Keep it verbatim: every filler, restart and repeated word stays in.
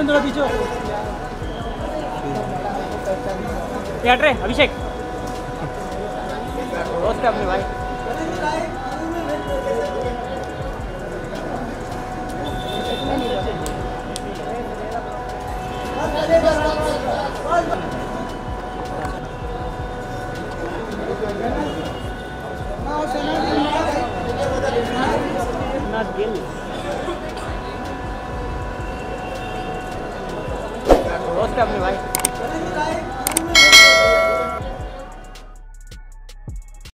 थोड़ा पीछे हट रहे अभिषेक दोस्त अपने भाई शहनाज गिल दोस्त अपने भाई